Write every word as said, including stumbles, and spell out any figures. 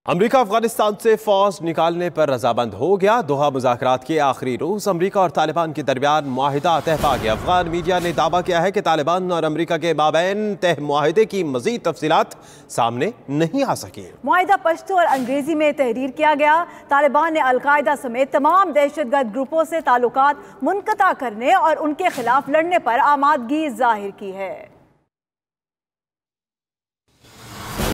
अमरीका अफगानिस्तान से फौज निकालने पर रजामंद हो गया। दोहा मुज़ाकरात के आखिरी रोज अमरीका और तालिबान के दरमियान मुआहिदा तय पा गया। अफगान मीडिया ने दावा किया है कि तालिबान और अमरीका के माबैन तय मुआहिदे की मजीद तफसीलात सामने नहीं आ सकी। मुआहिदा पश्तो और अंग्रेजी में तहरीर किया गया। तालिबान ने अलकायदा समेत तमाम दहशतगर्द ग्रुपों से ताल्लुकात मुनक़ता करने और उनके खिलाफ लड़ने पर आमादगी जाहिर की है।